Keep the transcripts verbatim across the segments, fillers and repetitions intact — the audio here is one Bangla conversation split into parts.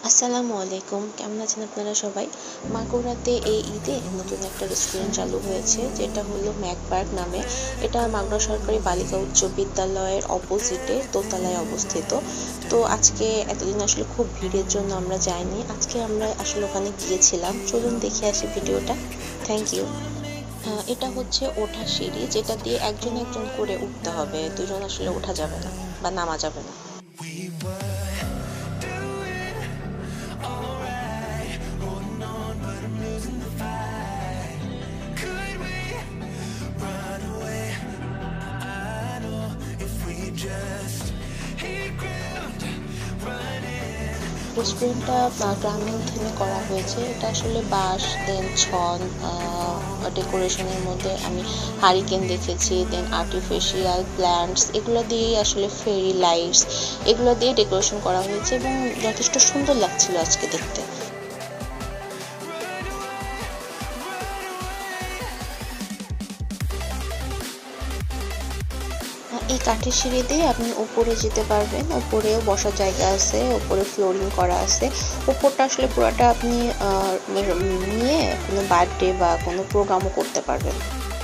আসসালামু আলাইকুম, কেমন আছেন আপনারা সবাই? মাগুরাতে এই ঈদে নতুন একটা রেস্টুরেন্ট চালু হয়েছে, যেটা হলো ম্যাকবার্গ নামে। এটা মাগুরা সরকারি বালিকা উচ্চ বিদ্যালয়ের অপোজিটে দোতলায় অবস্থিত। তো আজকে এতদিন আসলে খুব ভিড়ের জন্য আমরা যাইনি। আজকে আমরা আসলে ওখানে গিয়েছিলাম। চলুন দেখে আসি ভিডিওটা। Thank you. এটা হচ্ছে ওঠার সিঁড়ি, যেটা দিয়ে একজন একজন করে উঠতে হবে, দুজন আসলে ওঠা যাবে না বা নামা যাবে না। রেস্টুরেন্টটা গ্রামীণ থিমে করা হয়েছে। এটা আসলে বাঁশ, দেন ছন, ডেকোরেশনের মধ্যে আমি হারিকেন দেখেছি, দেন আর্টিফিশিয়াল প্ল্যান্টস, এগুলো দিয়েই আসলে ফেরি লাইটস এগুলো দিয়ে ডেকোরেশন করা হয়েছে এবং যথেষ্ট সুন্দর লাগছিল আজকে দেখতে। এই কাঠের সিঁড়ি দিয়ে আপনি উপরে যেতে পারবেন। উপরেও বসার জায়গা আছে, উপরে ফ্লোরিং করা আছে। উপরটা আসলে পুরোটা আপনি নিয়ে কোনো বার্থডে বা কোনো প্রোগ্রামও করতে পারবেন।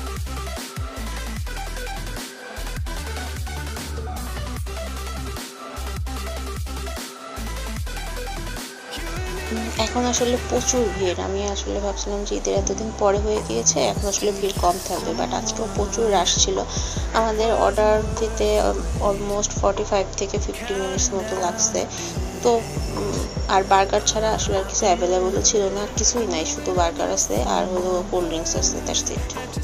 এখন আসলে প্রচুর ভিড়। আমি আসলে ভাবছিলাম যে ঈদের এতদিন পরে হয়ে গিয়েছে, এখন আসলে ভিড় কম থাকবে, বাট আজকেও প্রচুর রাশ ছিল। আমাদের অর্ডার দিতে অলমোস্ট ফর্টি ফাইভ থেকে ফিফটি মিনিটস মতো লাগছে। তো আর বার্গার ছাড়া আসলে আর কিছু অ্যাভেলেবলও ছিল না, কিছুই নাই, শুধু বার্গার আছে আর হলো কোল্ড ড্রিঙ্কস আছে, দ্যাটস ইট।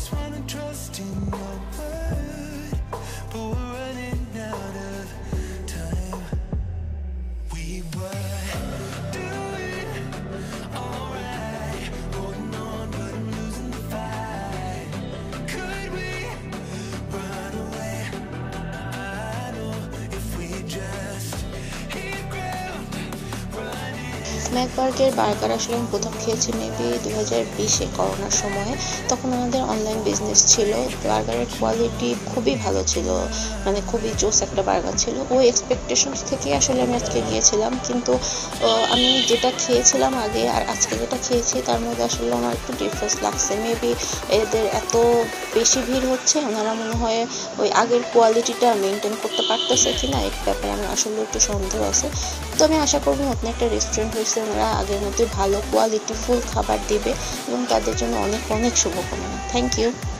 ম্যাকবার্গের বার্গার আসলে আমি প্রথম খেয়েছি মেবি দু হাজার বিশে করোনার সময়ে। তখন আমাদের অনলাইন বিজনেস ছিল। বার্গারের কোয়ালিটি খুবই ভালো ছিল, মানে খুবই জোস একটা বার্গার ছিল। ওই এক্সপেকটেশনস থেকে আসলে আমি আজকে গিয়েছিলাম, কিন্তু আমি যেটা খেয়েছিলাম আগে আর আজকে যেটা খেয়েছি তার মধ্যে আসলে আমার একটু ডিফারেন্স লাগছে। মেবি এদের এত বেশি ভিড় হচ্ছে, ওনারা মনে হয় ওই আগের কোয়ালিটিটা মেনটেন করতে পারতেছে কিনা এই ব্যাপারে আমার আসলে একটু সন্দেহ আছে। তো আমি আশা করবো নতুন একটা রেস্টুরেন্ট হয়েছে, ওনারা আগের মধ্যে ভালো কোয়ালিটি ফুল খাবার দিবে এবং তাদের জন্য অনেক অনেক শুভকামনা। Thank you.